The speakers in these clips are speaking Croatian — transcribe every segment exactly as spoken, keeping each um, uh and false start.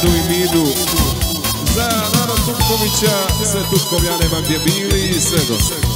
Edu i Midu. Za narod Tutkovića, sve Tutkovljanima gdje bili i sve do sve.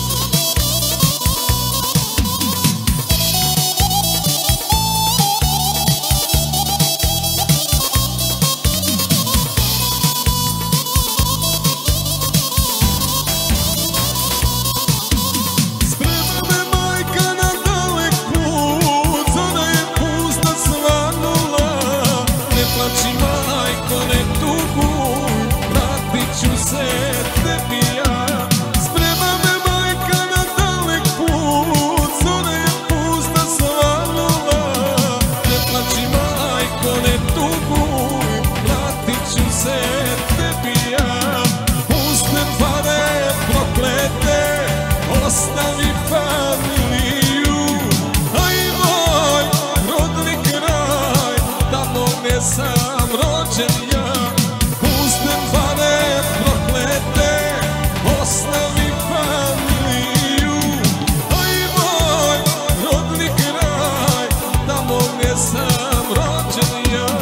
Sam rođen ja, puste pare proklete, ostavi familiju. Aj moj rodni kraj, tamo gdje sam rođen ja.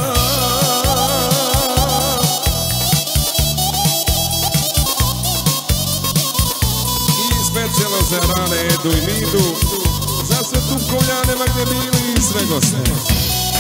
I specijalno za rane Edu i Midu, za sve Tutkovljanima gdje bili i sve goste.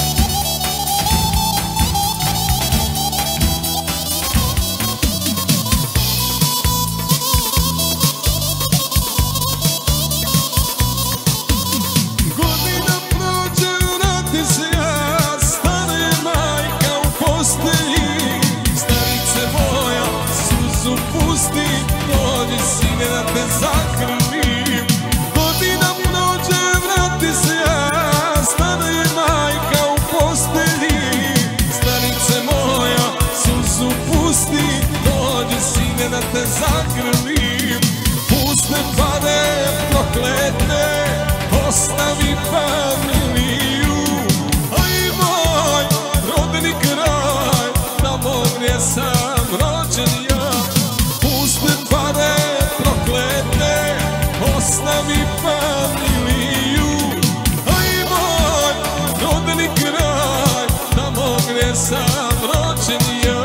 Dođi sine da te zagrlim, godina prođe, vrati se ja, stara je majka u postelji. Starice moja, suzu pusti, dođi sine da te zagrlim. Puste pare proklete, ostavi familiju. Aj moj rodni kraj, tamo gdje sam rođen ja. Pare proklete, ostavi familiju. Aj moj rodni kraj, tamo gdje sam rođen ja.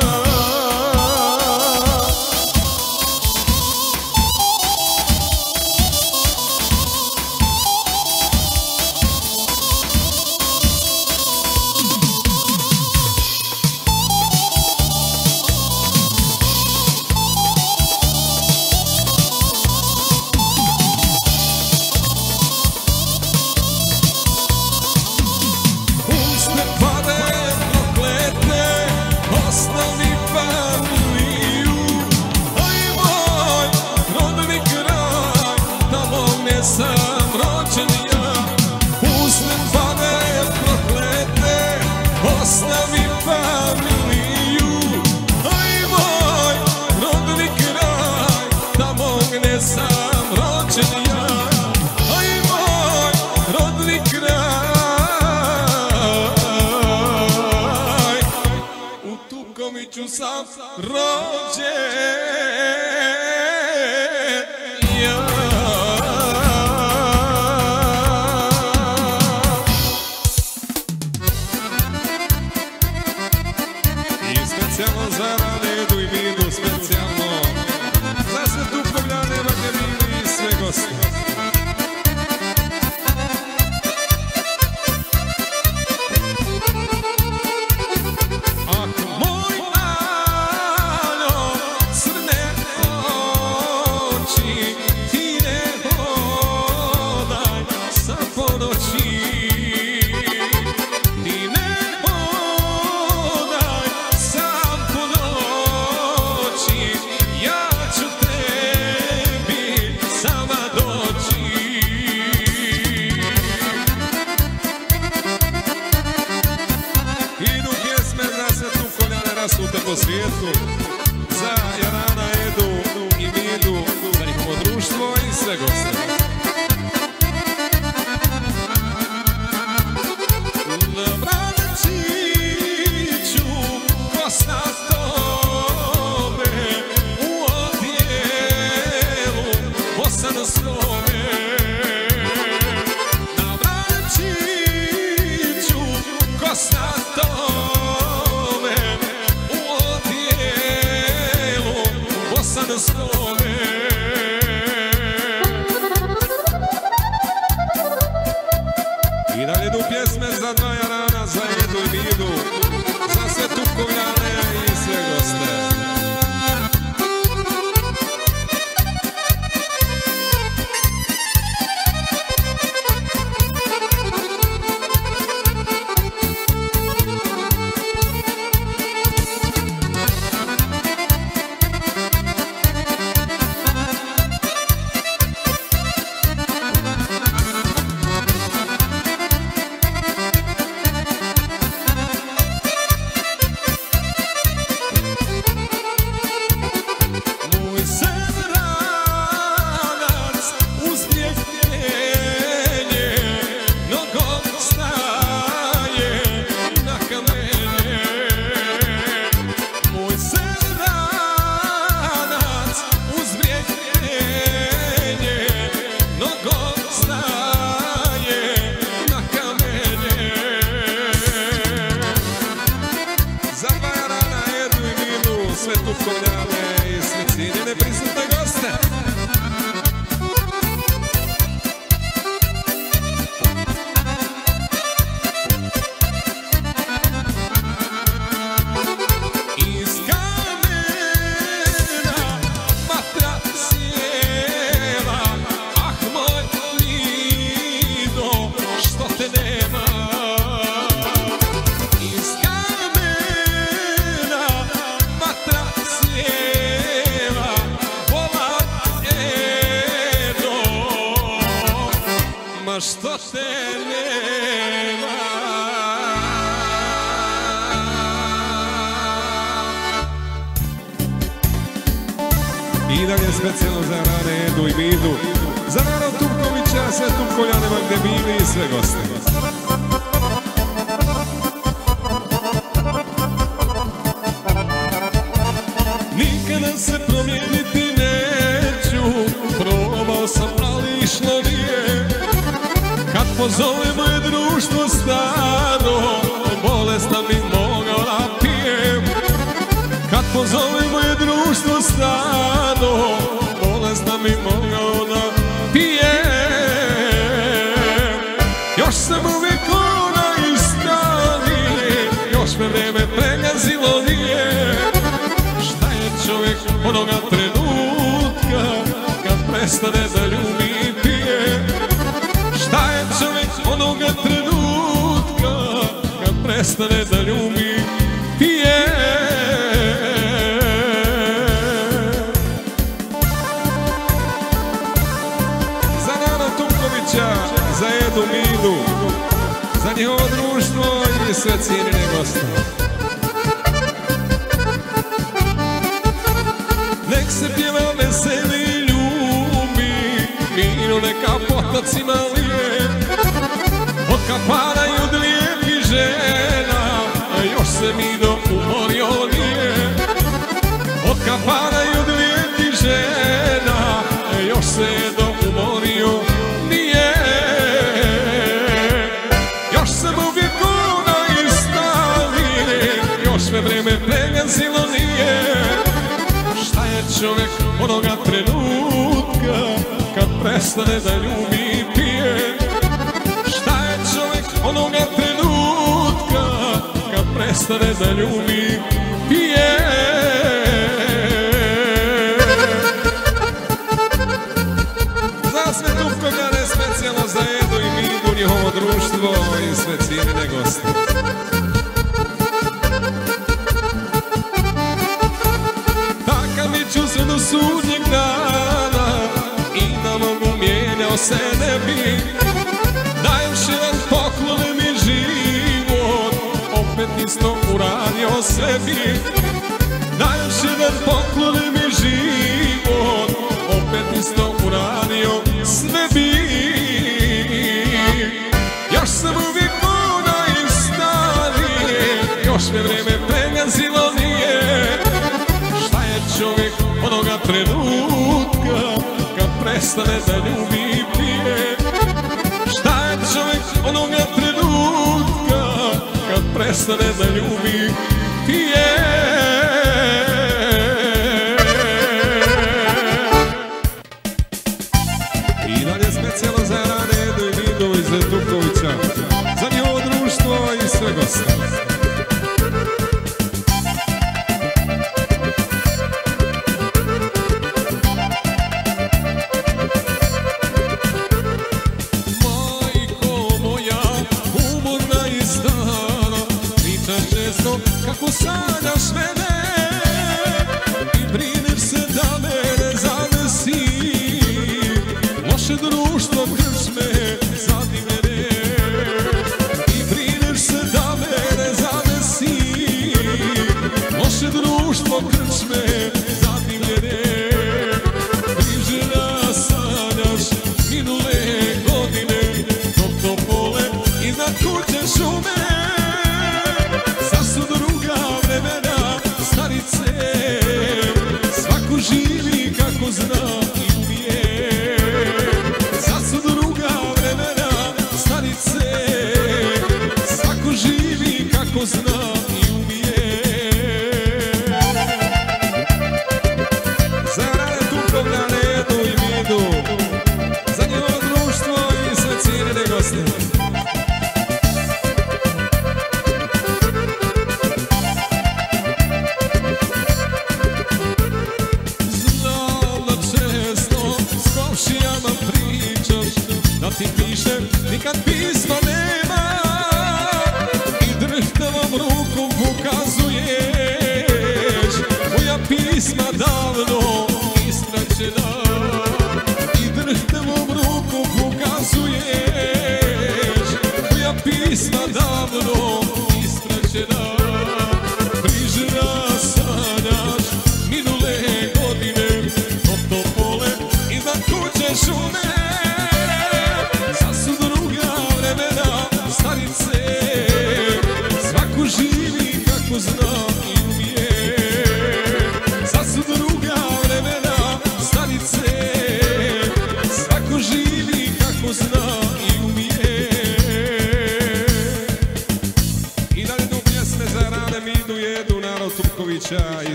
Sam rođen ja, puste pare proklete, ostavi familiju. Aj moj rodni kraj, tamo gdje sam rođen ja. Aj moj rodni kraj, u Tutkoviću sam rođen ja. Specijalno za rane Edu i Midu, specijalno za sve Tutkovljanima gdje bili i sve goste. Rasute po svijetu, za Jarana, Edu i Midu, za njihovo društvo i sve goste. Na Branačiću, Bosna tome, u odijelu bosanskome. Na Branačiću, Bosna tome, što te nema. I dalje specijalno za Rane, Edu i Midu, za narod Tupkovića, sve Tupkoljane, gdje bili i sve goste. Nikada se promijeniti neću, probao sam, ali išlo nije. Kad pozove moje društvo staro, bolestan mi mogao da pijem. Kad pozove moje društvo staro, bolestan mi mogao da pijem. Još sam uvijek ona iz stari, još me vreme pregazilo nije. Šta je čovjek onoga trenutka kad prestane da ljubi i pije? Šta je čovjek onoga trenutka kad prestane da ljubi i pije? Za narod Tupkovića, za Edu, Midu, za njihovo društvo i sve cijenine goste. Nek se pjeva, veseli, ljubi, miro neka potocima lije. Od kapara i od lijepih žena, još se Mido umorio nije. Od kapara i od lijepih žena, još se Edo umorio nije. Još sam uvijek ona iz staline, još me vreme pregazilo nije. Šta je čovjek onoga trenutka kad prestane da ljubi i pije? Šta je čovjek onoga trenutka kad prestane da ljubi i pije? Za sve Tupkovljane, specijalno za Edu i Midu, njihovo društvo i sve cijenine goste. Sve do sudnjeg dana i da mogu mijenjao se ne bi. Da još jedan poklone mi život, opet isto uradio sebi. Da još jedan poklone mi život, opet isto uradio sebi. Još sam uvijek ona iz starije, još me vreme pregazilo nije. Šta je čovjek onoga trenutka kad prestane da ljubi i pije? Šta je čovjek onoga trenutka kad prestane da ljubi i pije? I dalje specijalno za Rane, Edu i Midu iz Tupkovića, za njihovo društvo i sve goste. Kako sanjaš mene i brineš se da me ne zadesi. Loše društvo krčme zadivljene i brineš se da me ne zadesi. Loše društvo krčme zadivljene. Priželjna sanjaš minule godine, dok topole iznad kuće šume. Svako živi kako zna i umije. Sad su druga vremena starice. Svako živi kako zna i umije. Za Rane Tupkovljane, Edu i Midu, za njihovo društvo i sve cijenine goste. Da ti pišem, nikad pisma nema i drhtavom rukom pokazuješ moja pisma davno istračena i drhtavom rukom pokazuješ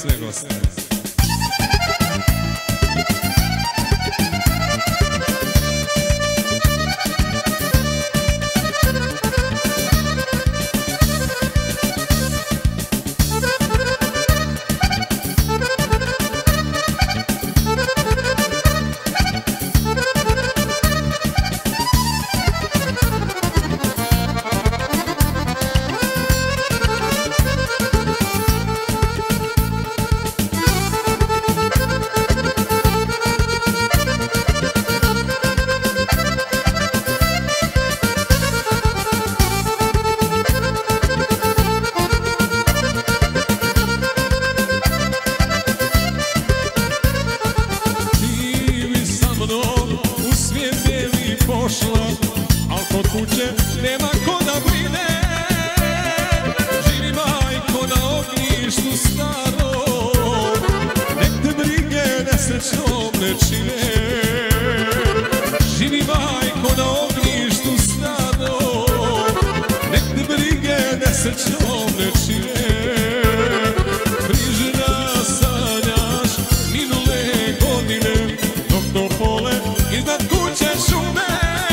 sve goste. Al kod kuće nema ko da brine. Živi majko na ognjištu starom, nek te brige nesrećnom ne čine. Živi majko na ognjištu starom, nek te brige nesrećnom ne čine. Križina sanjaš minule godine, dok to pole iznad kuće šume.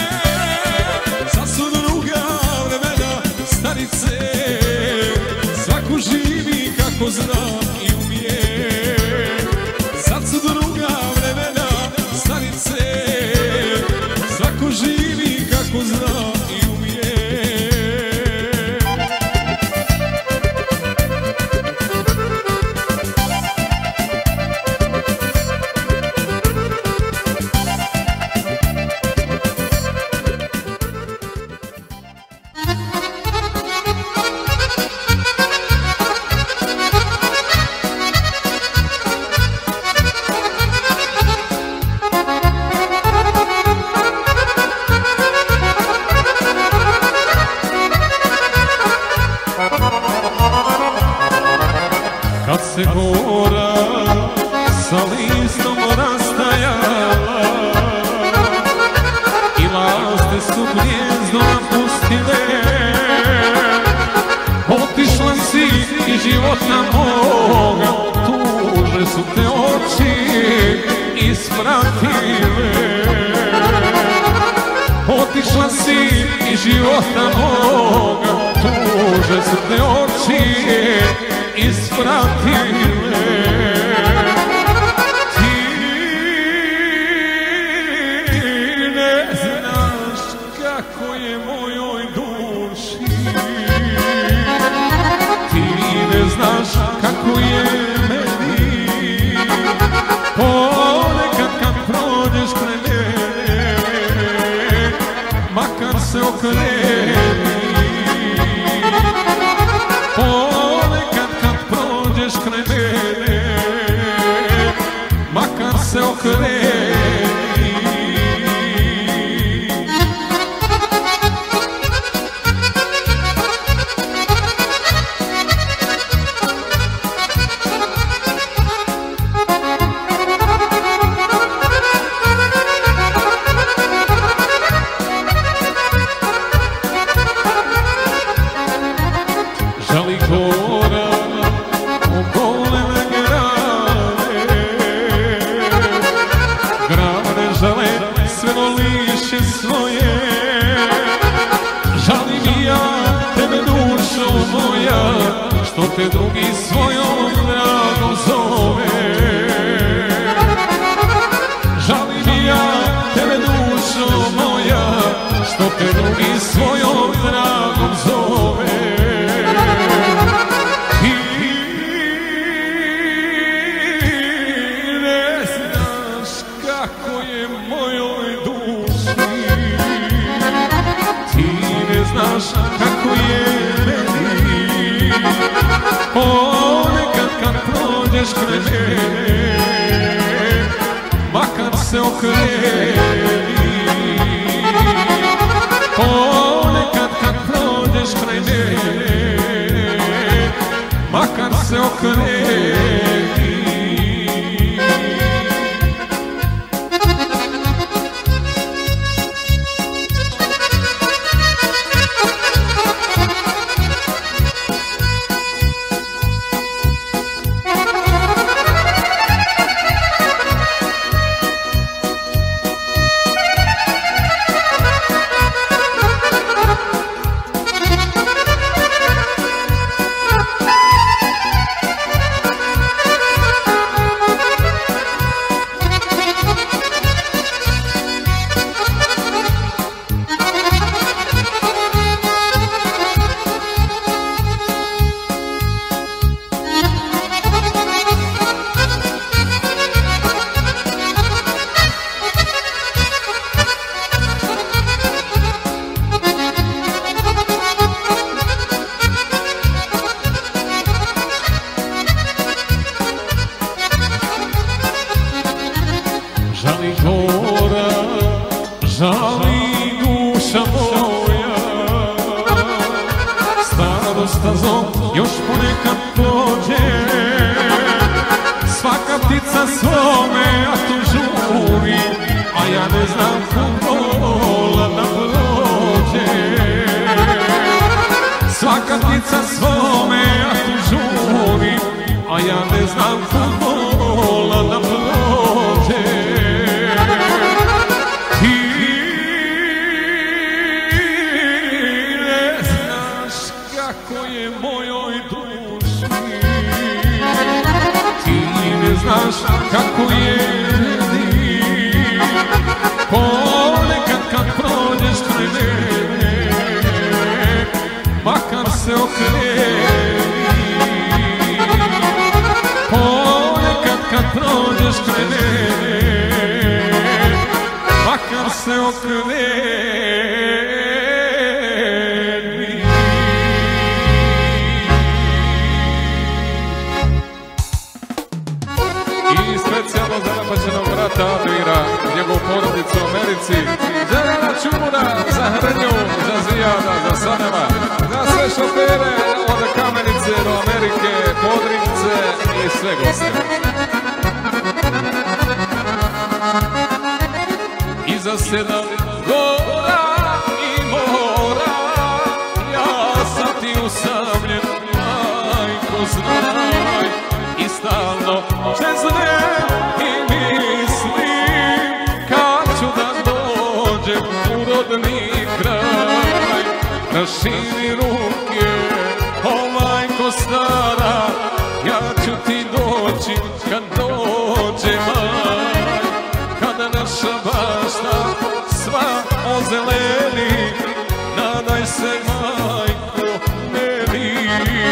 Svako živi kako zna i umije. Sad su druga vremena starice, svako živi kako zna i umije. Kad se gora sa listom rastajala i laste su gnjezdo napustile, otišla si iz života moga, tuže su te oči ispratile. Otišla si iz života moga, tuže su te oči ispratile. Ti ne znaš kako je mojoj duši, ti ne znaš kako je meni. Ponekad kad prođeš kraj mene, makar se okreni. Kraj mene, makar se okreni. Žali gora ogolene grane, grane žale sve liše svoje. Žalim i ja tebe dušo moja, što te drugi svojom dragom zove. Žalim i ja tebe dušo moja, što te drugi svojom dragom zove. Znaš kako je meni, ponekad kad prođeš kraj mene, makar se okreni. Ponekad kad prođeš kraj mene, makar se okreni. žali duša moja. Staro stazom još ponekad prođe, svaka ptica svome ja tu žuri, a ja ne znam kuda da prođe. Svaka ptica svome ja tu žuri, a ja ne znam kuda da prođe. Ti ne znaš kako je mojoj duši, ti ne znaš kako je meni, ponekad kad prođeš kraj mene, makar se okreni. Ponekad kad prođeš kraj mene, makar se okreni. I specijalno za napaćenog brata Admira, njegovu porodicu u Americi, za Rana Čumura, za Hrnju, za Zijada, za Saneva, za sve šofere od Kamenice do Amerike, Podrince i sve goste. I za sedam gora i mora, ja sam ti usamljen, majko znaj, i stalno čeznem i mislim kad ću da dođem u rodni kraj. Raširi ruke, o majko stara, ja ću ti doći kad dođe maj. Kada naša bašta sva ozeleni, nadaj se majko meni.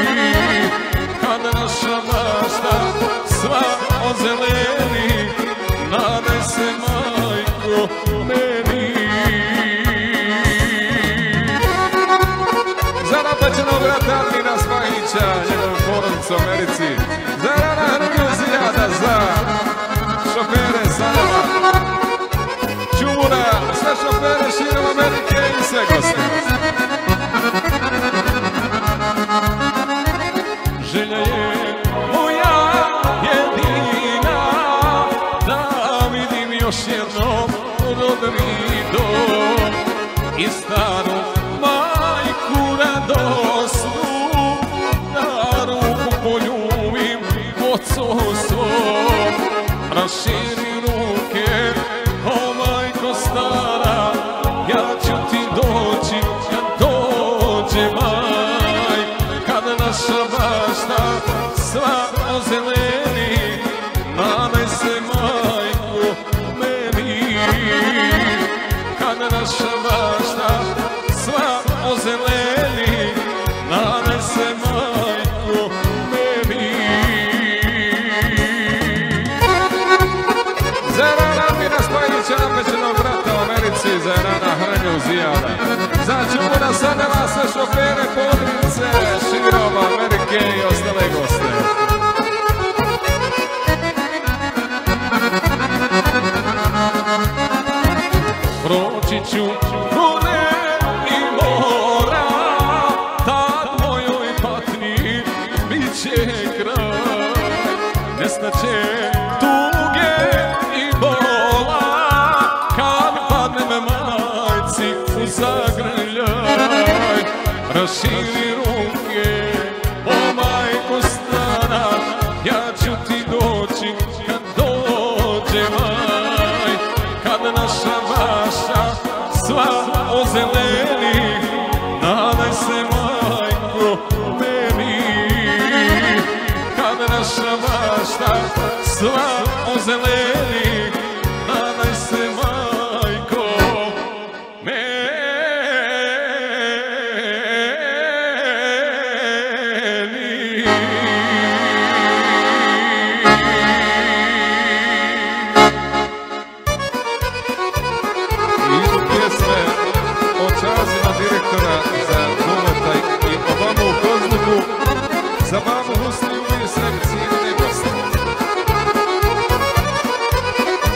Kada naša bašta sva ozeleni, nadaj se majko meni. Za napaćenog brata Admira Spahića, njegovu porodicu u Americi, za Rana Hrnju Zijada, za šofere Saneva, Čumura, sve šofere širom Amerike i sve goste. Želja je moja jedina, da vidim još jednom rodni dom i staru majku radosnu, na ruku poljubim ocu svom. Raširi ruke, o majko stara, ja ću ti doći kad dođe maj. Kada naša bašta sva ozeleni, nadaj se majko meni. Kada naša bašta sva ozeleni, nadaj se majko meni. Za Rana Admira Spahića, napaćenog brata u Americi, za Rana Hrnju Zijada, za Čumura Saneva, sve šofere Podrince širom Amerike i ostale goste. Proći ću gore i mora, tad mojoj patnji bit će kraj. Nestaće tuge i bola, kad padnem majci u zagrljaj. Raširi ruke, o majko stara, ja ću ti doći kad dođe maj. Kad naša bašta sva ozeleni, nadaj se majko meni. Kad naša bašta sva ozeleni, nadaj se majko meni. Za babu Husniju i sve cijene goste.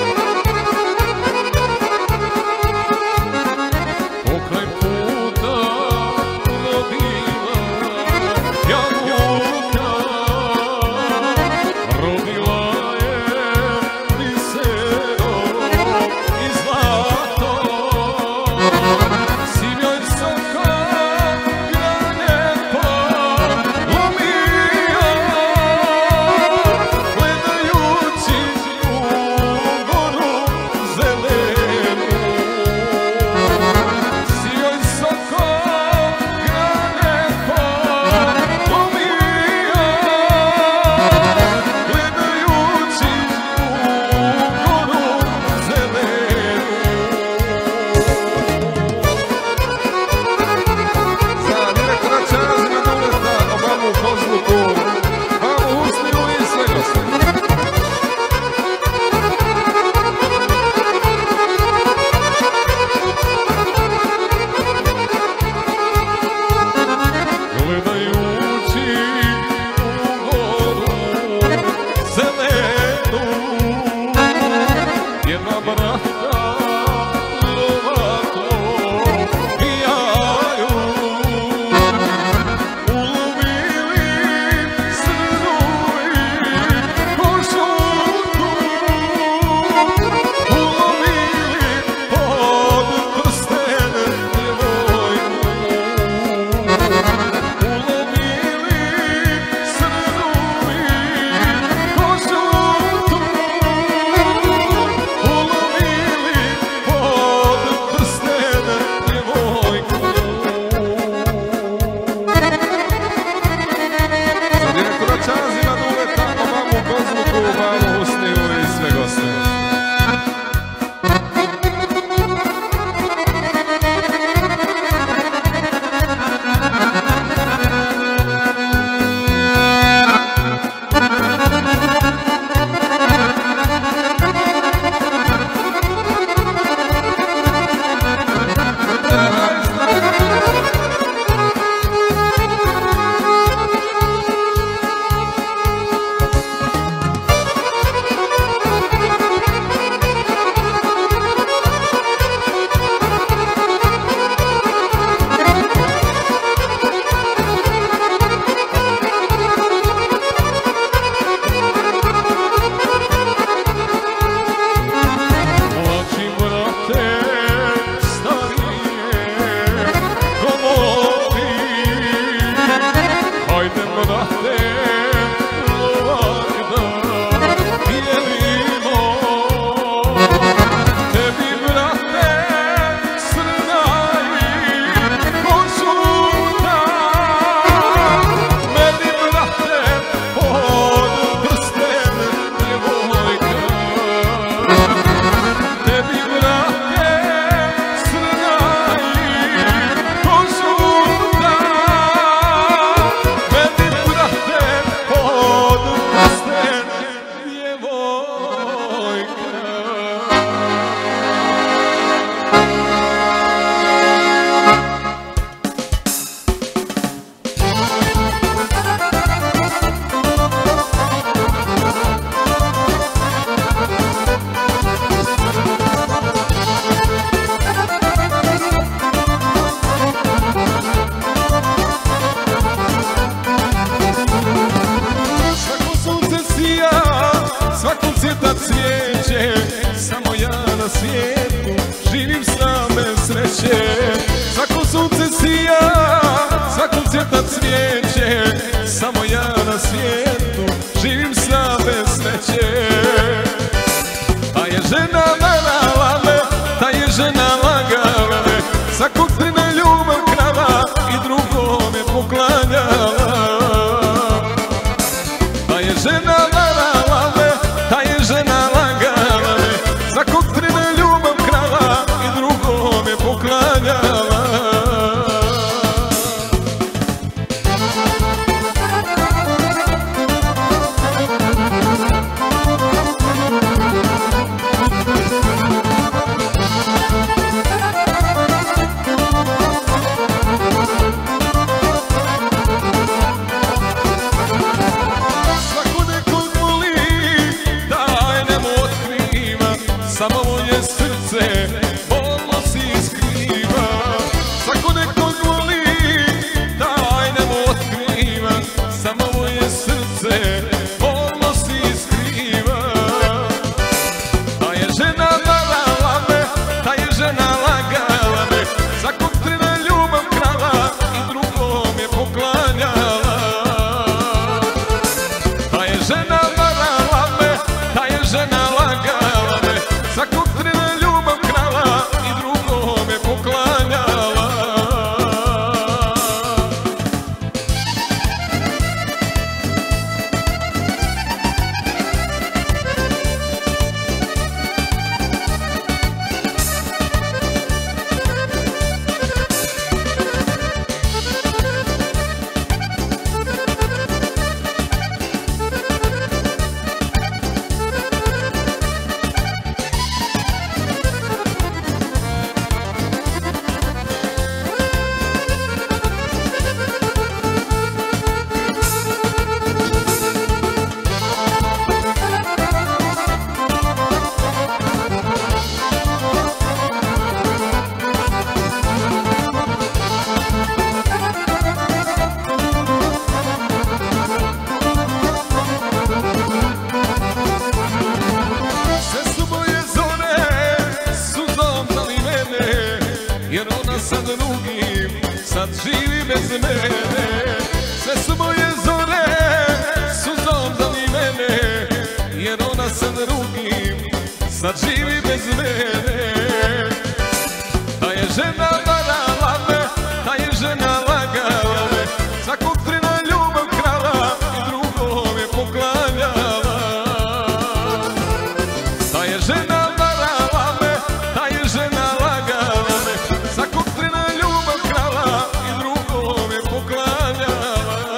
crta cvijeće, samo ja na svijetu živim sa bez sreće. Ta je žena varala me, ta je žena lagala me, za kutrine ljubav krala i drugome poklanjala. Ta je žena varala me, ta je žena lagala me, za kutrine ljubav krala i drugome poklanjala. Samo moje srce bolno si skriva. Svako nekog voli, daj nemo otkriva. Samo moje srce bolno si skriva. Ta je žena varala me, ta je žena lagala me, za kutrine ljubav krala i drugom je poklanjala. Ta je žena varala me, ta je žena lagala me, za kutrine ljubav krala i drugome poklanjala. Jer ona sa drugim sad živi bez mene. Sve su moje zore suzom zalivene, jer ona sa drugim sad živi bez mene. Ta je žena varala me, ta je žena lagala me, za kutrina ljubav krala i drugom je poklanjala. Ta je žena varala me, ta je žena lagala me, za kutrina ljubav krala i drugome poklanjala.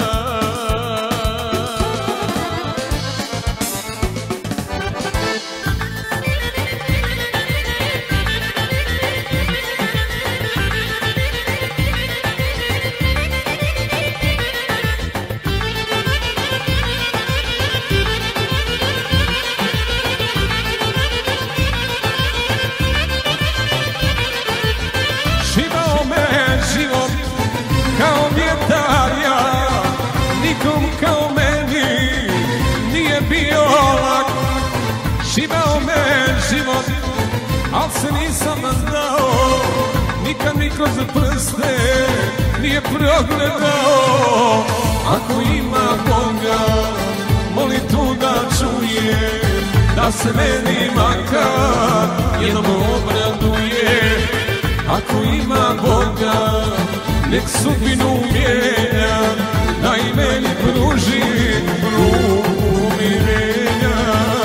Živao me život kao vjetar ja, nikom kao meni nije bio lak. Živao me život, al se nisam dao, nikad mi kroz prste nije progledao. Ako ima Boga, moli tu da čuje, da se meni makar jednom obraduje. Ako ima Boga, nek sudbinu mijenja, da i meni pruži ruku mirenja.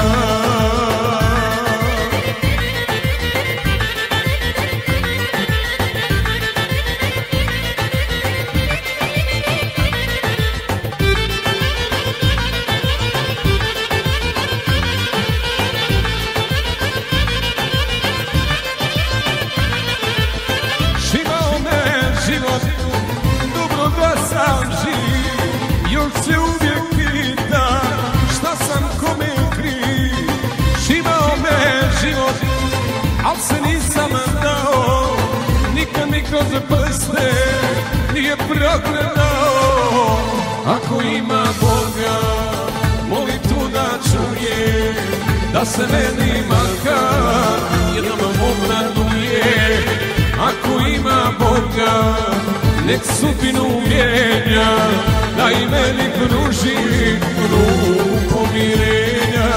Život, dobro da sam živ, još se uvijek pita šta sam kome kriv. Živao me život, al se nisam dao, nikad mi kroz prste nije progledao. Ako ima Boga, moli tu da čuje, da se meni makar jednom obraduje. Ako ima Boga, nek sudbinu mijenja, da i meni pruži ruku pomirenja.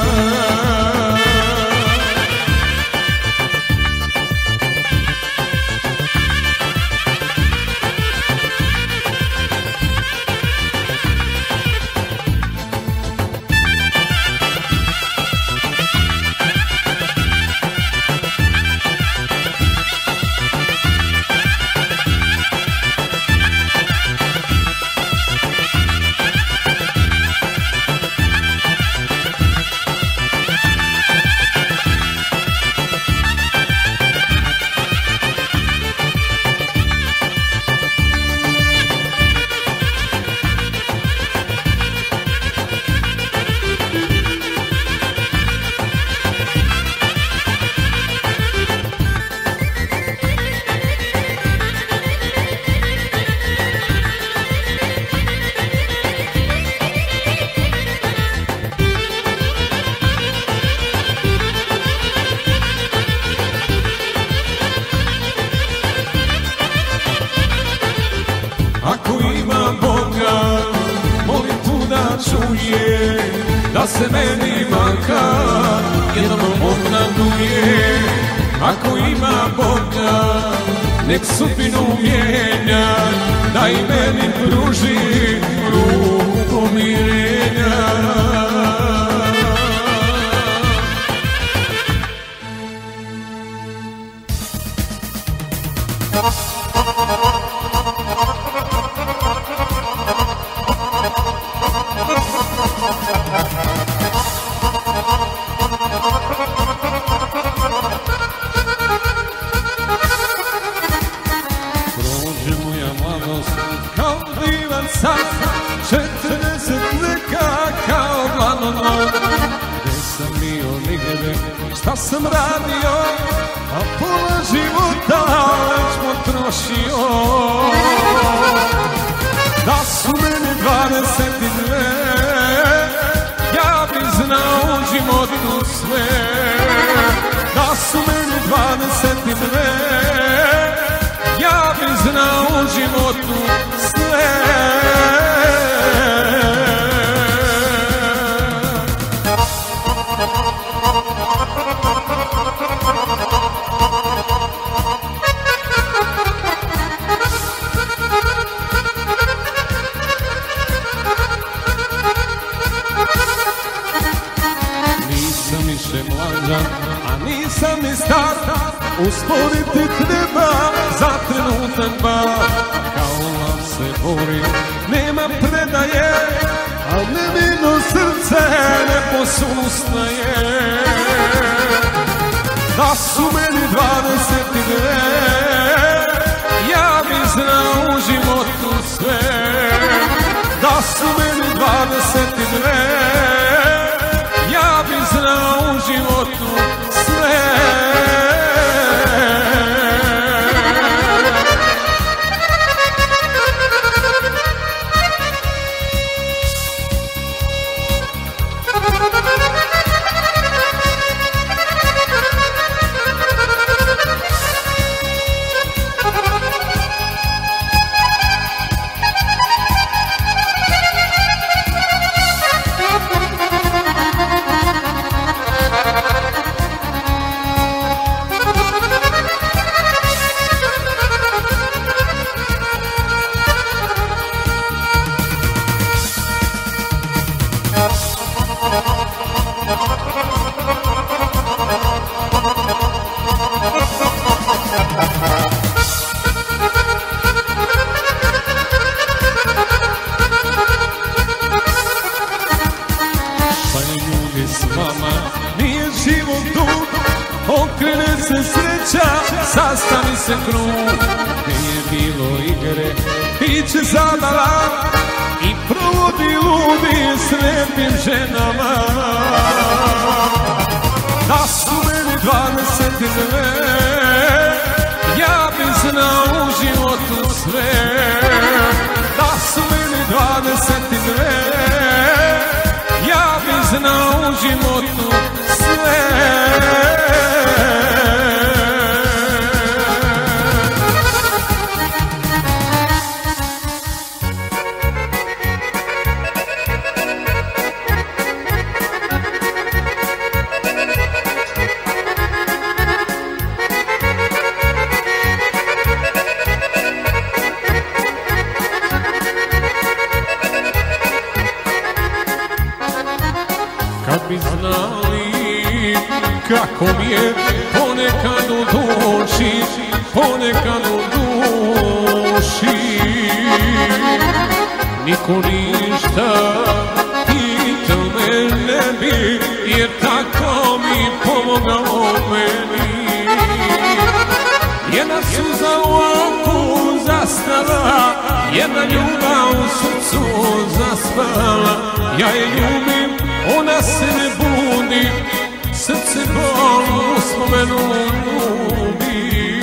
Ako ima Boga, molim tu da čuje, da se meni makar jednom odnaduje. Ako ima Boga, nek sudbinu mijenja, da i meni pruži ruku pomirenja. Prođe moja mladost kao divan san, četrdeset veka kao gladno noć. Gde sam bio nigde, šta sam radio, a pola života već potrošio. Da su meni dvadeset dve, ja bi znao u životu sve. Da su meni dvadeset dve, ja bi znao u životu sve. Nisam više mlađan, a nisam ni star, usporiti treba za trenutak bar. Kao lav se bori, nema predaje, a nevino srce ne posustaje. Da su meni dvadeset dve, ja bi znao u životu sve. Da su meni dvadeset dve, ja bi znao u životu sve. Nije život dug, okrene se sreća, sastavi se krug. Nije bilo igre, biće zabava i provodi ludi s lepim ženama. Da su meni dvadeset dve, ja bi znao u životu sve. Da su meni dvadeset dve, ja bi znao u životu sve. kako mi je ponekad u duši, ponekad u duši. Niko ništa pital me ne bi, jer tako mi pomogao meni. Jedna suza u oku zastala, jedna ljubav u srcu zaspala. Ja je ljubim, ona se ne budi, srce bol u spomenu ljubi.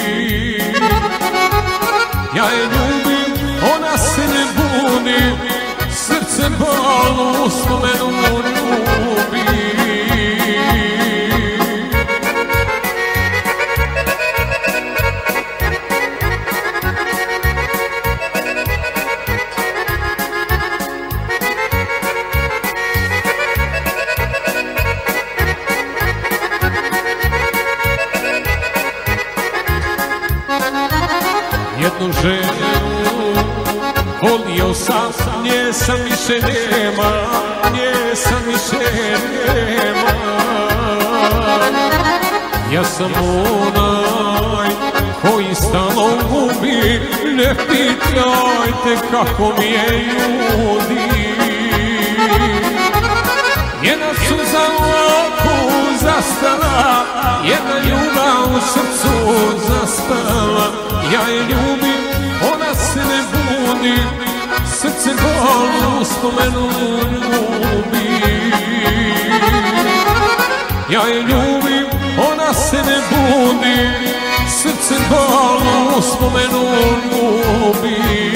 Ja je ljubim, ona se ne budi, srce bol u spomenu ljubi. Jednu ženu volio sam, nje sam više nema, nje sam više nema. Ja sam onaj koji stalno gubi, ne pitajte kako mi je ljudi. Jedna suza u oku zastala, jedna ljubav u srcu zaspala. Ja je ljubim, ona se ne budi, srce bol u spomenu ljubi. Ja je ljubim, ona se ne budi, srce bol u spomenu ljubi.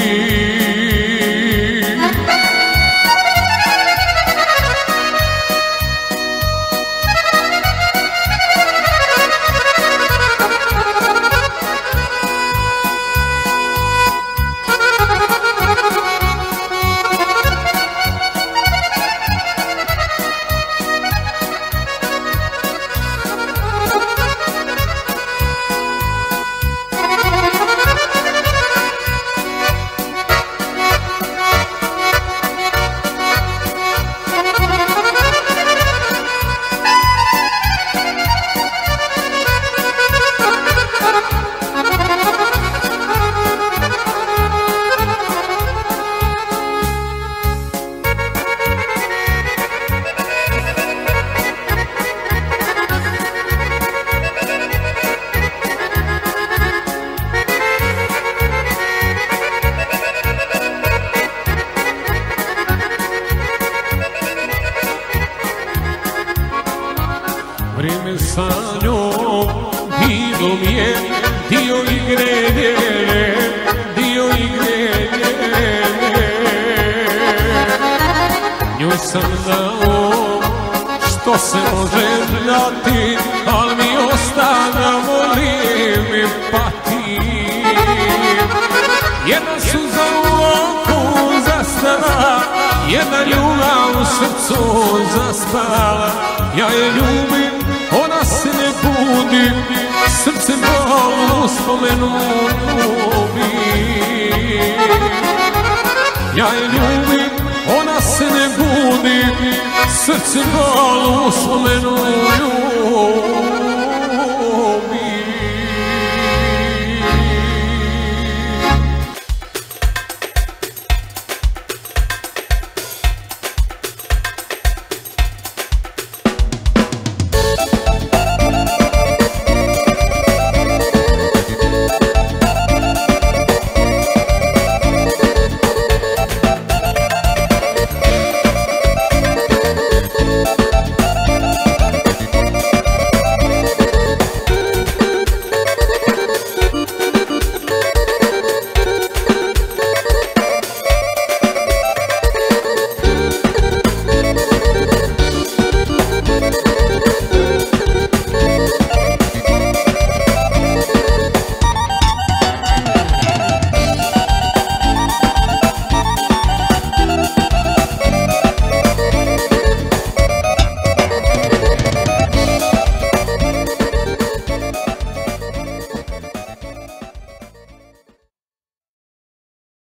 Vrijeme sa njom bilo mi je dio igre, dio igre. Njoj sam dao što se može dati, al mi ostane volim i patim. Jedna suza u oku zastala, jedna ljubav u srcu zaspala. Ja je ljubim, ona se ne budi, srce bol u spomenu ljubi. Ja je ljubim, ona se ne budi, srce bol u spomenu ljubi.